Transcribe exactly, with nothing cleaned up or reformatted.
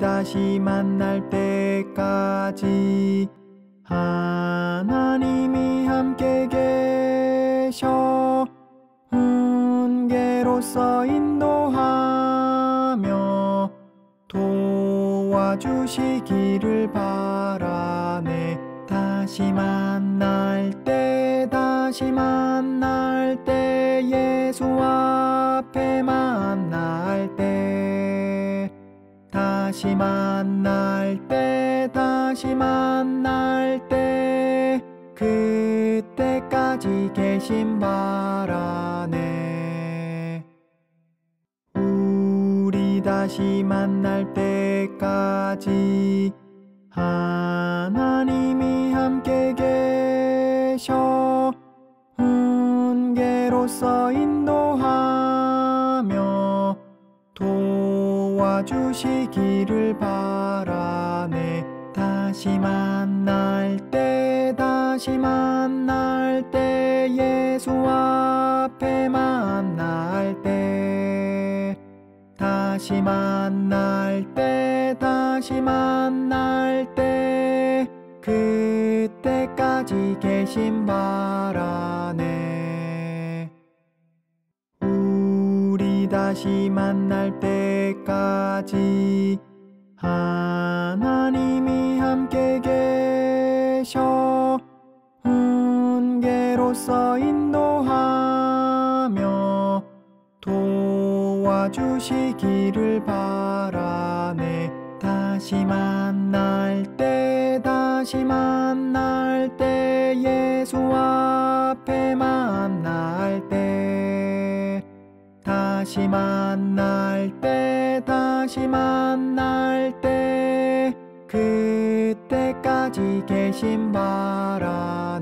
다시 만날 때까지 하나님이 함께 계셔 훈계로서 인도하며 도와주시기를 바라네. 다시 만날 때 다시 만날 때 예수 앞에 만날 때 다시 만날 때 다시 만날 때 그때까지 계신 바라네. 우리 다시 만날 때까지 하나님이 함께 계셔 훈계로서 인도하며 도와주시기를 바라네. 다시 만날 때 다시 만날 때 예수 앞에 만날 때 다시 만날 때 다시 만날 때 그때까지 계신 바라네. 우리 다시 만날 때까지 하나님이 함께 계셔 훈계로서 인도하며 도와주시기를 바라네. 다시 만날 때 다시 만날 때 예수 앞에 만날 때 다시 만날 때 다시 만날 때 그때까지 계신 바라네.